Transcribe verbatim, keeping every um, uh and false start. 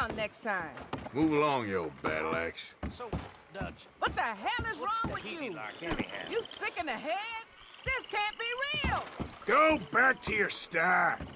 around next time. Move along, you old battle axe. So, Dutch, What the hell is what's wrong the with Healy you? like anyhow? You sick in the head? This can't be real! Go back to your star.